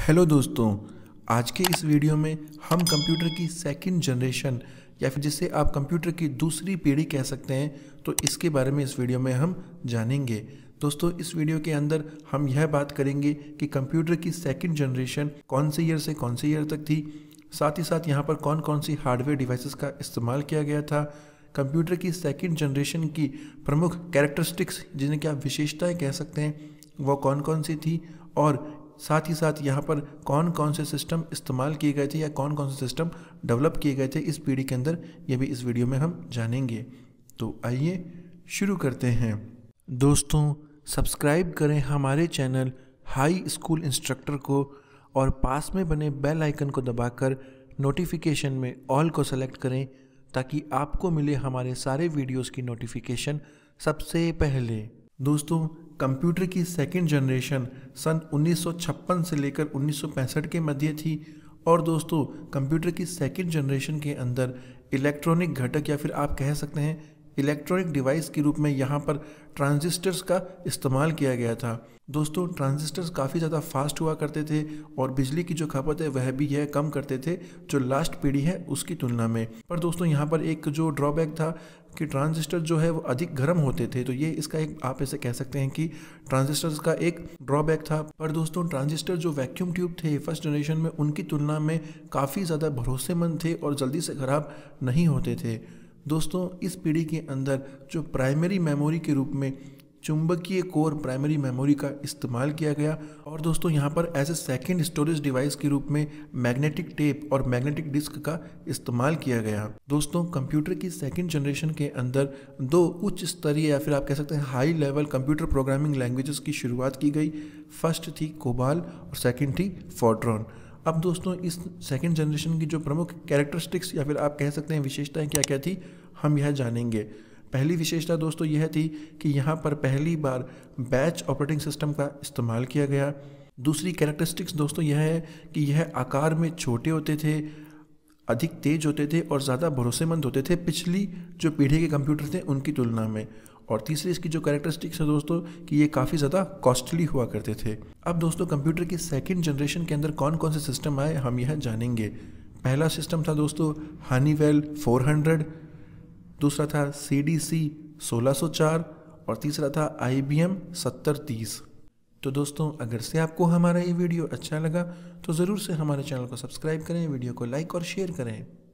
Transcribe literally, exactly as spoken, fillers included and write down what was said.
Hello दोस्तों, आज के इस वीडियो में हम कंप्यूटर की सेकंड जनरेशन या फिर जिसे आप कंप्यूटर की दूसरी पीढ़ी कह सकते हैं, तो इसके बारे में इस वीडियो में हम जानेंगे। दोस्तों, इस वीडियो के अंदर हम यह बात करेंगे कि कंप्यूटर की सेकंड जनरेशन कौन से ईयर से कौन से ईयर तक थी, साथ ही साथ यहाँ पर कौन कौन सी हार्डवेयर डिवाइसेस का इस्तेमाल किया गया था, कंप्यूटर की सेकंड जनरेशन की प्रमुख कैरेक्टरिस्टिक्स जिन्हें कि आप विशेषताएँ कह सकते हैं वो कौन कौन सी थी, और साथ ही साथ यहाँ पर कौन कौन से सिस्टम इस्तेमाल किए गए थे या कौन कौन से सिस्टम डेवलप किए गए थे इस पीढ़ी के अंदर, ये भी इस वीडियो में हम जानेंगे। तो आइए शुरू करते हैं। दोस्तों, सब्सक्राइब करें हमारे चैनल हाई स्कूल इंस्ट्रक्टर को और पास में बने बेल आइकन को दबाकर नोटिफिकेशन में ऑल को सेलेक्ट करें ताकि आपको मिले हमारे सारे वीडियोस की नोटिफिकेशन सबसे पहले। दोस्तों, कंप्यूटर की सेकंड जनरेशन सन उन्नीस सौ छप्पन से लेकर उन्नीस सौ पैंसठ के मध्य थी। और दोस्तों, कंप्यूटर की सेकंड जनरेशन के अंदर इलेक्ट्रॉनिक घटक या फिर आप कह सकते हैं इलेक्ट्रॉनिक डिवाइस के रूप में यहाँ पर ट्रांजिस्टर्स का इस्तेमाल किया गया था। दोस्तों, ट्रांजिस्टर्स काफ़ी ज़्यादा फास्ट हुआ करते थे और बिजली की जो खपत है वह भी यह कम करते थे जो लास्ट पीढ़ी है उसकी तुलना में। पर दोस्तों, यहाँ पर एक जो ड्रॉबैक था कि ट्रांजिस्टर जो है वो अधिक गर्म होते थे, तो ये इसका एक आप ऐसे कह सकते हैं कि ट्रांजिस्टर्स का एक ड्रॉबैक था। पर दोस्तों, ट्रांजिस्टर जो वैक्यूम ट्यूब थे फर्स्ट जनरेशन में उनकी तुलना में काफ़ी ज़्यादा भरोसेमंद थे और जल्दी से ख़राब नहीं होते थे। दोस्तों, इस पीढ़ी के अंदर जो प्राइमरी मेमोरी के रूप में चुंबकीय कोर प्राइमरी मेमोरी का इस्तेमाल किया गया, और दोस्तों यहाँ पर as a second storage device के रूप में मैग्नेटिक टेप और मैग्नेटिक डिस्क का इस्तेमाल किया गया। दोस्तों, कंप्यूटर की सेकेंड जनरेशन के अंदर दो उच्च स्तरीय या फिर आप कह सकते हैं high level computer programming languages की शुरुआत की गई। फर्स्ट थी कोबाल और सेकेंड थी फोर्ट्रॉन। अब दोस्तों, इस सेकेंड जनरेशन की जो प्रमुख कैरेक्टरिस्टिक्स या फिर आप कह सकते हैं विशेषताएं क्या क्या थी, हम यह जानेंगे। पहली विशेषता दोस्तों यह थी कि यहाँ पर पहली बार बैच ऑपरेटिंग सिस्टम का इस्तेमाल किया गया। दूसरी कैरेक्टरिस्टिक्स दोस्तों यह है कि यह आकार में छोटे होते थे, अधिक तेज होते थे और ज़्यादा भरोसेमंद होते थे पिछली जो पीढ़ी के कंप्यूटर थे उनकी तुलना में। और तीसरी इसकी जो कैरेक्टरिस्टिक्स है दोस्तों कि ये काफ़ी ज़्यादा कॉस्टली हुआ करते थे। अब दोस्तों, कंप्यूटर की सेकंड जनरेशन के अंदर कौन कौन से सिस्टम आए हम यह जानेंगे। पहला सिस्टम था दोस्तों हनीवेल फोर हंड्रेड, दूसरा था सी डी सी सोलह सौ चार और तीसरा था आई बी एम सत्तर तीस। तो दोस्तों, अगर से आपको हमारा ये वीडियो अच्छा लगा तो ज़रूर से हमारे चैनल को सब्सक्राइब करें, वीडियो को लाइक और शेयर करें।